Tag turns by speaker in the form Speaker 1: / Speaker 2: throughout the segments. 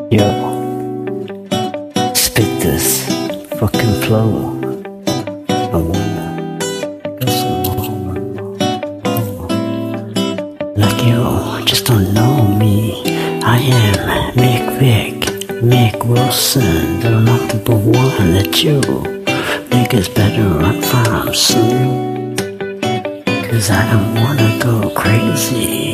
Speaker 1: Yo, spit this fucking flow. I wanna go some more. Like yo, just don't know me. I am Mick Wilson, the number one that you niggas better run from soon. Cause I don't wanna go crazy.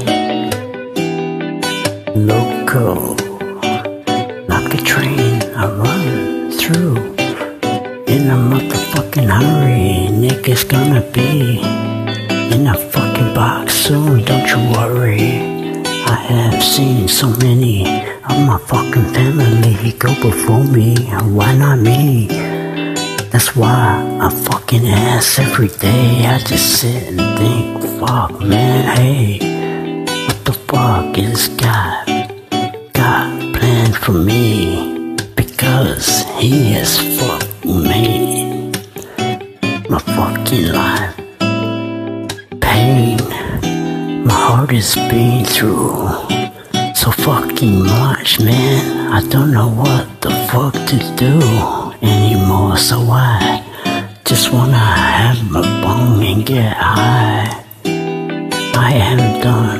Speaker 1: Loco, like a train I run through in a motherfucking hurry. Niggas gonna be in a fucking box soon, don't you worry. I have seen so many of my fucking family go before me. Why not me? That's why I fucking ask every day. I just sit and think, fuck man, hey, what the fuck is God planned for me? Because he has fucked me. My fucking life, pain, my heart is being through so fucking much, man. I don't know what the fuck to do anymore, so I just wanna have my bong and get high. I am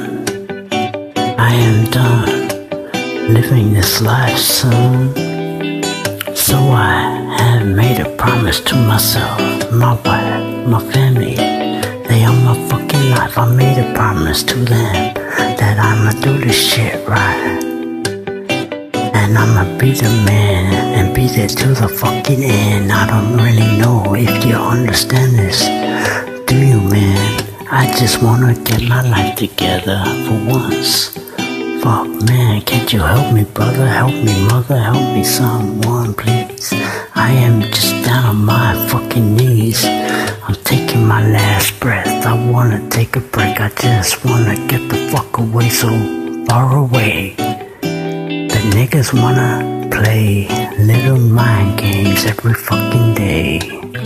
Speaker 1: done living this life, son. So I have made a promise to myself, my wife, my family. They are my fucking life. I made a promise to them that I'ma do this shit right. And I'ma be the man and be there to the fucking end. I don't really know if you understand this, do you, man? I just wanna get my life together for once. Fuck, man, can't you help me, brother? Help me, mother, help me, someone, please. I am just down on my fucking knees. I'm taking my last breath. I wanna take a break. I just wanna get the fuck away, so far away. The niggas wanna play little mind games every fucking day.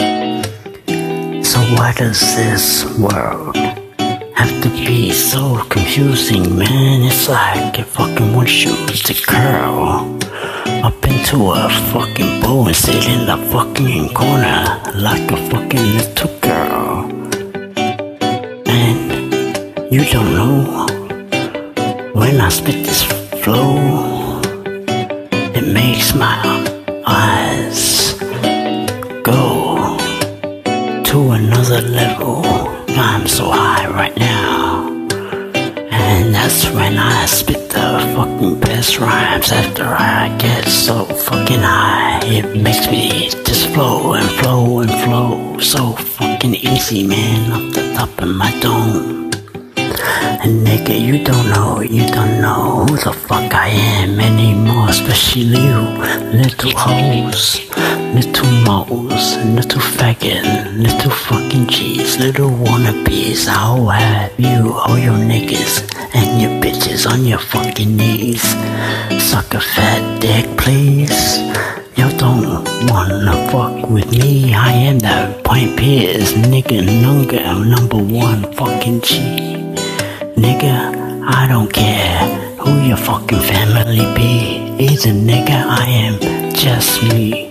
Speaker 1: So why does this world have to be so confusing, man? It's like if fucking one shoots the curl up into a fucking bowl and sit in the fucking corner like a fucking little girl. And you don't know, when I spit this flow, it makes my eyes go to another level. I'm so high right now, and that's when I spit the fucking best rhymes. After I get so fucking high, it makes me just flow and flow and flow so fucking easy, man, off the top of my dome. And nigga, you don't know who the fuck I am anymore. Especially you, little hoes, little moles, little faggot, little fucking G's, little wannabes. I'll have you, all your niggas, and your bitches on your fucking knees. Suck a fat dick, please. Y'all don't wanna fuck with me. I am the Point Pierce, nigga, number one fucking G. Nigga, I don't care who your fucking family be. Either, nigga, I am just me.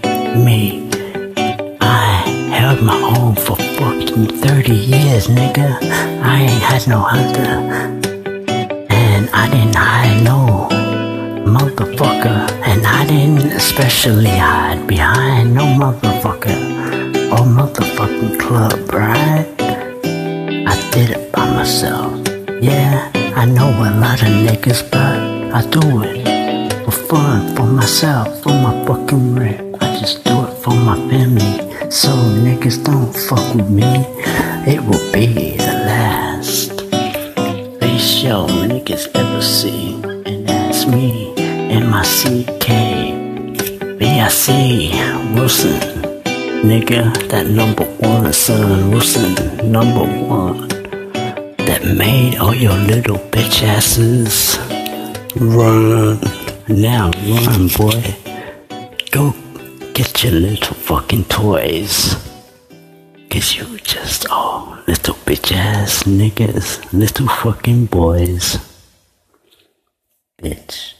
Speaker 1: I held my own for fucking 30 years, nigga. I ain't had no hunter, and I didn't hide no motherfucker, and I didn't especially hide behind no motherfucker or motherfucking club, right? I did it by myself. Yeah, I know a lot of niggas, but I do it for fun, for myself, for my fucking rep. I just do it for my family, so niggas don't fuck with me. It will be the last face show niggas ever see, and that's me, M-I-C-K, B-I-C, Wilson. Nigga, that number one son, Wilson, number one. That made all your little bitch asses run. Now run, boy. Go get your little fucking toys. Cause you just all little bitch ass niggas, little fucking boys. Bitch.